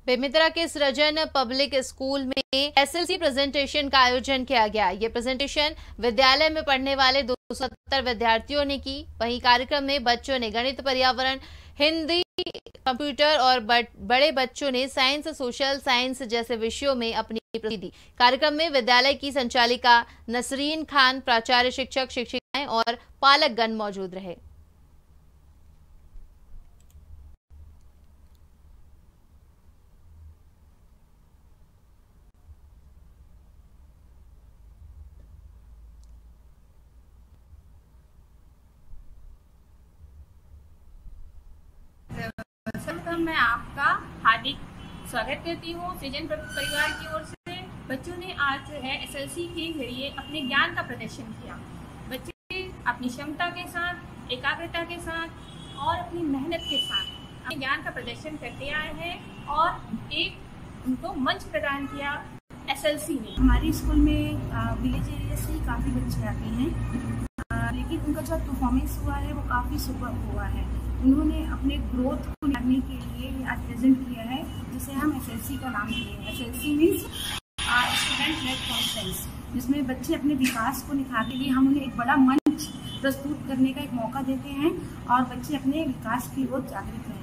बेमेतरा के Srijan public school में SLC presentation का आयोजन किया गया। ये प्रेजेंटेशन विद्यालय में पढ़ने वाले 270 विद्यार्थियों ने की। वहीं कार्यक्रम में बच्चों ने गणित, पर्यावरण, हिंदी, कंप्यूटर और बड़े बच्चों ने साइंस, सोशल साइंस जैसे विषयों में अपनी प्रस्तुति दी। कार्यक्रम में विद्यालय की संचालिका नसरीन खान, प्राचार्य, शिक्षक, शिक्षिकाएं और पालकगण मौजूद रहे। सर्वप्रथम मैं आपका हार्दिक स्वागत करती हूँ सृजन परिवार की ओर से। बच्चों ने आज जो है एसएलसी के जरिए अपने ज्ञान का प्रदर्शन किया। बच्चे अपनी क्षमता के साथ, एकाग्रता के साथ और अपनी मेहनत के साथ अपने ज्ञान का प्रदर्शन करते आए हैं और एक उनको मंच प्रदान किया एसएलसी ने। हमारे स्कूल में विलेज एरिया से काफ़ी बच्चे आते हैं, लेकिन उनका जो परफॉर्मेंस हुआ है वो काफ़ी सुपर हुआ है। उन्होंने अपने ग्रोथ को लाने के लिए आज प्रेजेंट किया है, जिसे हम एसएलसी का नाम दिए हैं। SLC means student led conference, जिसमें बच्चे अपने विकास को निखारने के लिए हम उन्हें एक बड़ा मंच प्रस्तुत करने का एक मौका देते हैं और बच्चे अपने विकास की ओर जागृत हैं।